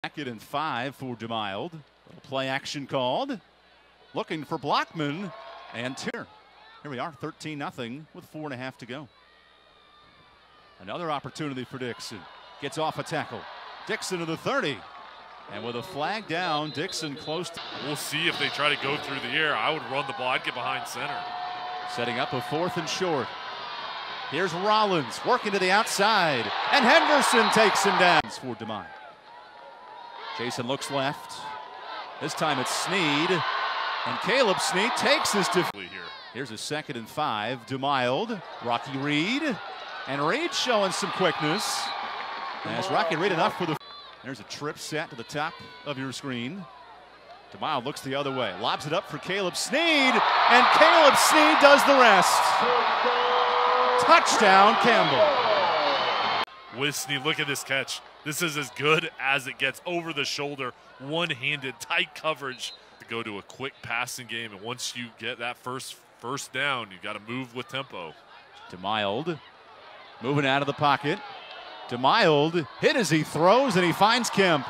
Second and 5 for DeMild. Little play action called. Looking for Blockman. And here we are, 13-0 with 4.5 to go. Another opportunity for Dixon. Gets off a tackle. Dixon to the 30. And with a flag down, Dixon close to... We'll see if they try to go through the air. I would run the ball. I'd get behind center. Setting up a 4th and short. Here's Rollins working to the outside. And Henderson takes him down for DeMild. Jason looks left. This time it's Sneed. And Caleb Sneed takes this to... Here's a 2nd and 5. DeMild. Rocky Reed. And Reed showing some quickness. As Rocky Reed enough for the... There's a trip set to the top of your screen. DeMild looks the other way. Lobs it up for Caleb Sneed. And Caleb Sneed does the rest. Touchdown, Campbell. With Sneed, look at this catch. This is as good as it gets. Over the shoulder, one-handed, tight coverage to go to a quick passing game. And once you get that first down, you got to move with tempo. DeMild moving out of the pocket. DeMild hit as he throws, and he finds Kemp.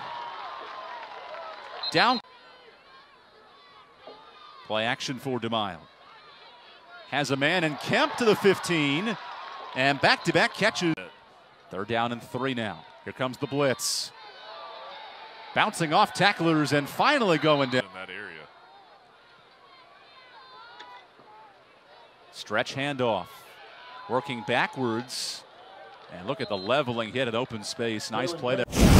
Down. Play action for DeMild. Has a man, and Kemp to the 15. And back-to-back catches. 3rd down and 3 now. Here comes the blitz. Bouncing off tacklers and finally going down. In that area. Stretch handoff. Working backwards. And look at the leveling hit at open space. Nice play there.